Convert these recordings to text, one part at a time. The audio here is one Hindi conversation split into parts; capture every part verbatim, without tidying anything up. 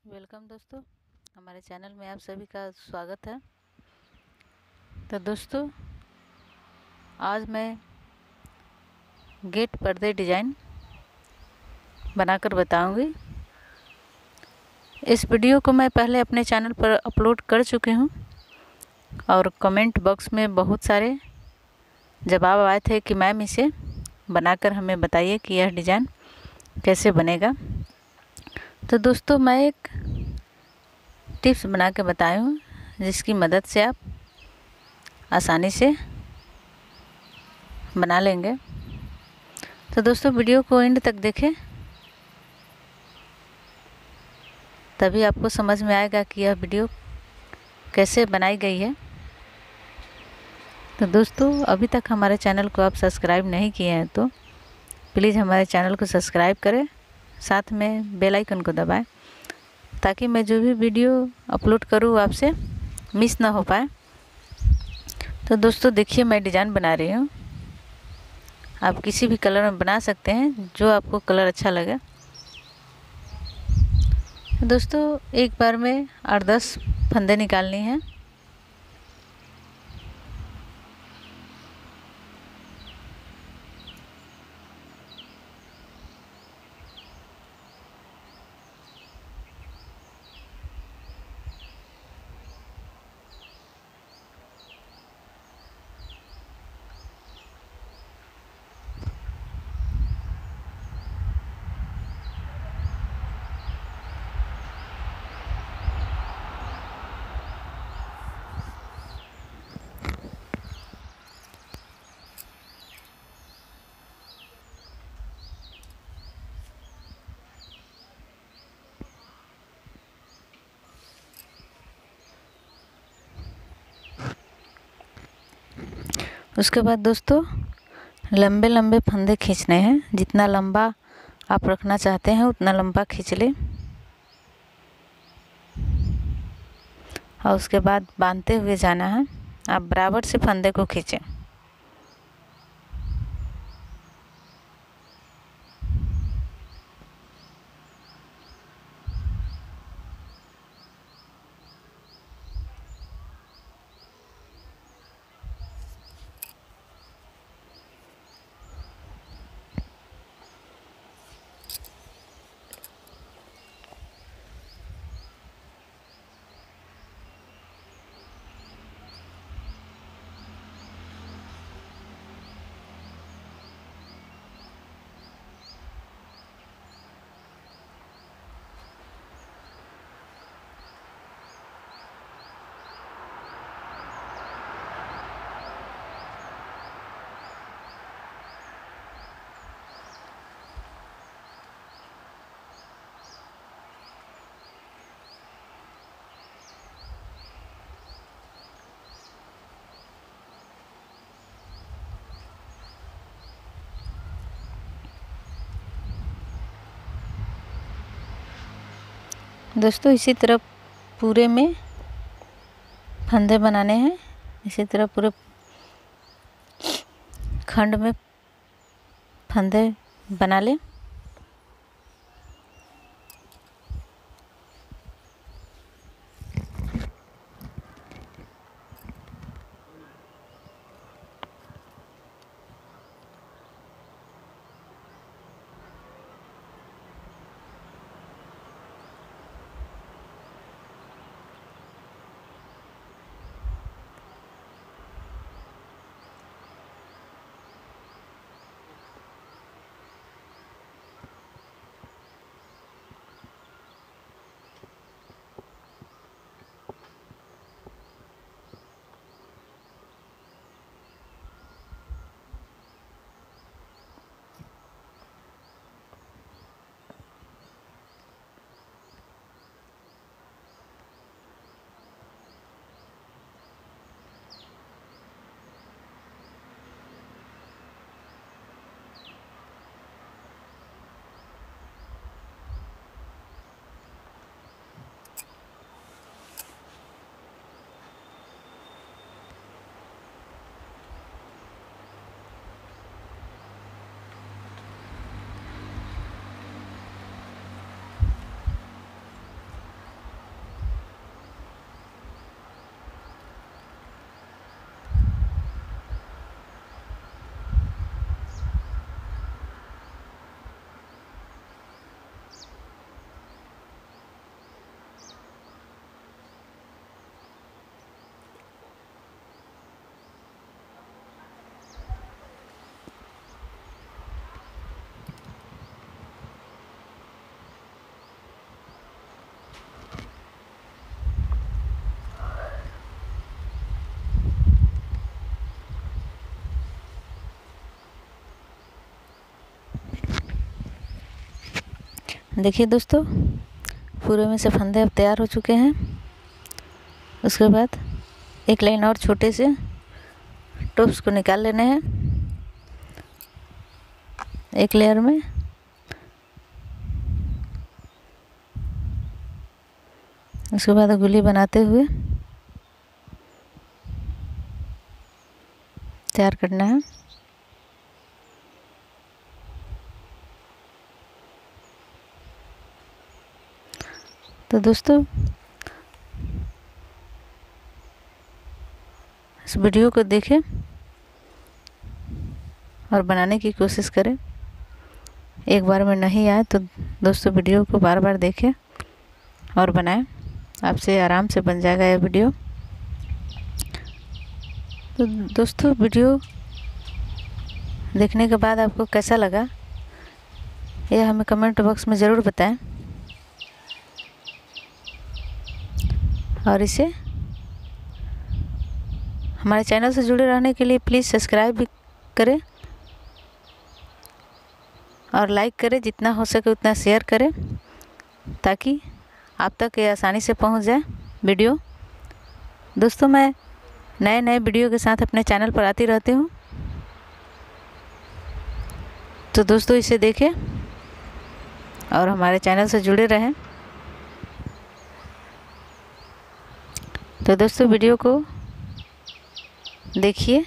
वेलकम दोस्तों, हमारे चैनल में आप सभी का स्वागत है। तो दोस्तों, आज मैं गेट पर्दे डिज़ाइन बनाकर बताऊंगी। इस वीडियो को मैं पहले अपने चैनल पर अपलोड कर चुकी हूं और कमेंट बॉक्स में बहुत सारे जवाब आए थे कि मैम इसे बनाकर हमें बताइए कि यह डिज़ाइन कैसे बनेगा। तो दोस्तों, मैं एक टिप्स बना के बताई हूँ जिसकी मदद से आप आसानी से बना लेंगे। तो दोस्तों, वीडियो को एंड तक देखें, तभी आपको समझ में आएगा कि यह वीडियो कैसे बनाई गई है। तो दोस्तों, अभी तक हमारे चैनल को आप सब्सक्राइब नहीं किए हैं तो प्लीज़ हमारे चैनल को सब्सक्राइब करें, साथ में बेल आइकन को दबाएं ताकि मैं जो भी वीडियो अपलोड करूँ आपसे मिस ना हो पाए। तो दोस्तों देखिए, मैं डिज़ाइन बना रही हूँ। आप किसी भी कलर में बना सकते हैं, जो आपको कलर अच्छा लगे। दोस्तों, एक बार में आठ दस फंदे निकालनी है। उसके बाद दोस्तों, लंबे लंबे फंदे खींचने हैं। जितना लंबा आप रखना चाहते हैं उतना लंबा खींच लें और उसके बाद बांधते हुए जाना है। आप बराबर से फंदे को खींचें। दोस्तों, इसी तरह पूरे में फंदे बनाने हैं। इसी तरह पूरे खंड में फंदे बना लें। देखिए दोस्तों, पूरे में से फंदे अब तैयार हो चुके हैं। उसके बाद एक लाइन और छोटे से टॉप्स को निकाल लेने हैं एक लेयर में। उसके बाद गुली बनाते हुए तैयार करना है। तो दोस्तों, इस वीडियो को देखें और बनाने की कोशिश करें। एक बार में नहीं आए तो दोस्तों वीडियो को बार बार देखें और बनाएं, आपसे आराम से बन जाएगा यह वीडियो। तो दोस्तों, वीडियो देखने के बाद आपको कैसा लगा यह हमें कमेंट बॉक्स में ज़रूर बताएं, और इसे हमारे चैनल से जुड़े रहने के लिए प्लीज़ सब्सक्राइब भी करें और लाइक करें, जितना हो सके उतना शेयर करें, ताकि आप तक ये आसानी से पहुंच जाए वीडियो। दोस्तों, मैं नए नए वीडियो के साथ अपने चैनल पर आती रहती हूं, तो दोस्तों इसे देखें और हमारे चैनल से जुड़े रहें। तो दोस्तों, वीडियो को देखिए।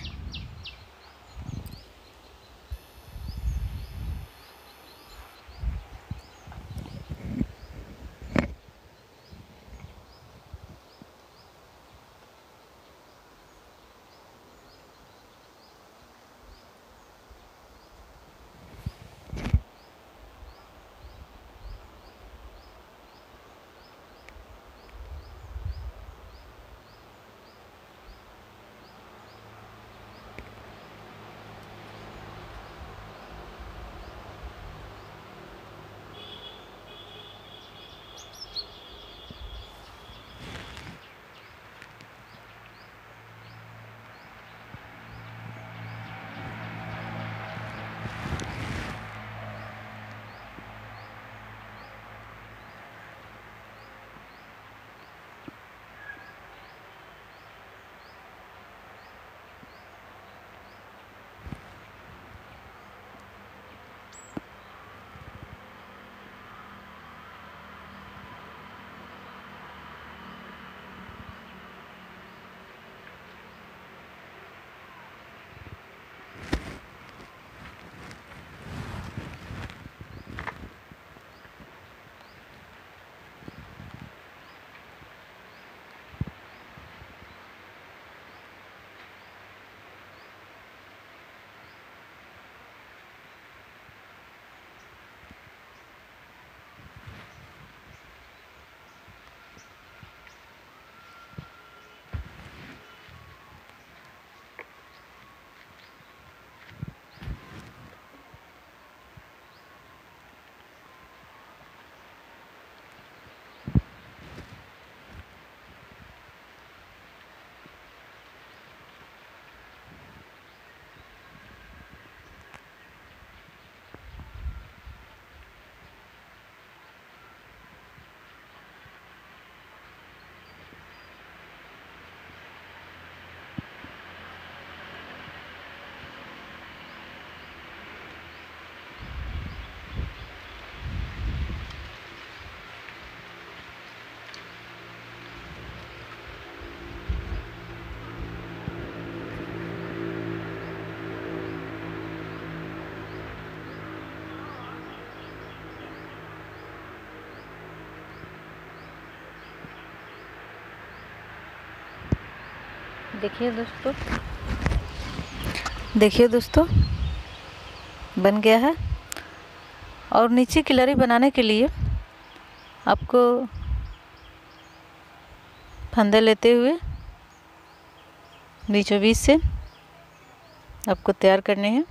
देखिए दोस्तों देखिए दोस्तों बन गया है। और नीचे की लड़ी बनाने के लिए आपको फंदे लेते हुए बीचों बीच से आपको तैयार करने हैं।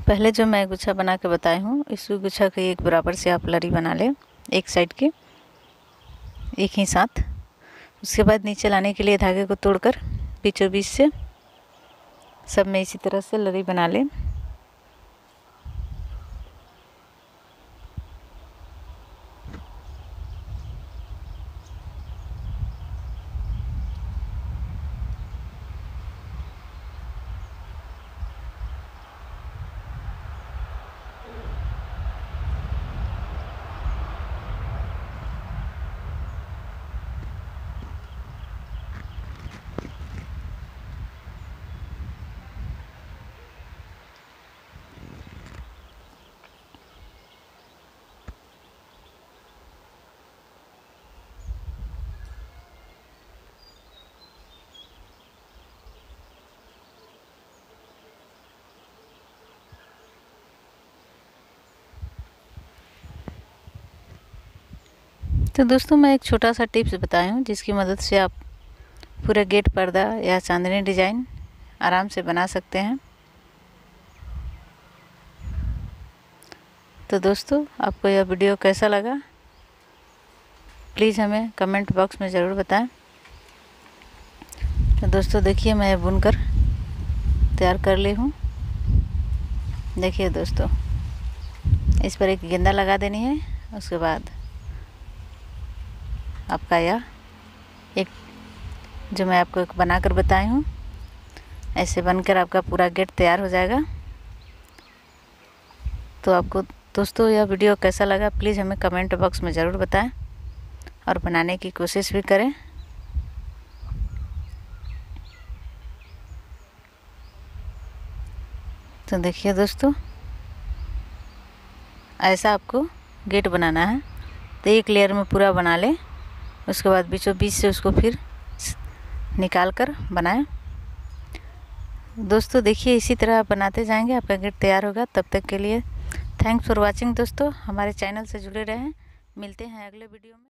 पहले जो मैं गुच्छा बना के बताई हूँ, इस गुच्छा की एक बराबर से आप लड़ी बना लें, एक साइड की एक ही साथ। उसके बाद नीचे लाने के लिए धागे को तोड़कर बीचों बीच से सब में इसी तरह से लड़ी बना लें। तो दोस्तों मैं एक छोटा सा टिप्स बताई हूँ जिसकी मदद से आप पूरा गेट पर्दा या चांदनी डिजाइन आराम से बना सकते हैं। तो दोस्तों आपको यह वीडियो कैसा लगा प्लीज़ हमें कमेंट बॉक्स में ज़रूर बताएं। तो दोस्तों देखिए मैं बुनकर तैयार कर ली हूँ। देखिए दोस्तों, इस पर एक गेंदा लगा देनी है। उसके बाद आपका यह एक जो मैं आपको एक बनाकर बताई हूँ, ऐसे बनकर आपका पूरा गेट तैयार हो जाएगा। तो आपको दोस्तों यह वीडियो कैसा लगा प्लीज़ हमें कमेंट बॉक्स में ज़रूर बताएं और बनाने की कोशिश भी करें। तो देखिए दोस्तों, ऐसा आपको गेट बनाना है। तो एक लेयर में पूरा बना लें, उसके बाद बीचों बीच से उसको फिर निकाल कर बनाएं। दोस्तों देखिए इसी तरह आप बनाते जाएंगे, आपका गेट तैयार होगा। तब तक के लिए थैंक्स फॉर वाचिंग दोस्तों। हमारे चैनल से जुड़े रहें। मिलते हैं अगले वीडियो में।